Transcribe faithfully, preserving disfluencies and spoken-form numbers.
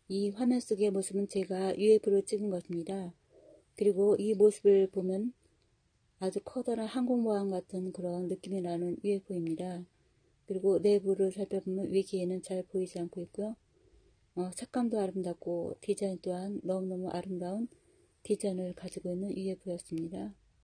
이 화면 속의 모습은 제가 유에프오로 찍은 것입니다. 그리고 이 모습을 보면 아주 커다란 항공모함 같은 그런 느낌이 나는 유에프오입니다. 그리고 내부를 살펴보면 위기에는 잘 보이지 않고 있고요. 어, 색감도 아름답고 디자인 또한 너무너무 아름다운 디자인을 가지고 있는 유에프오였습니다.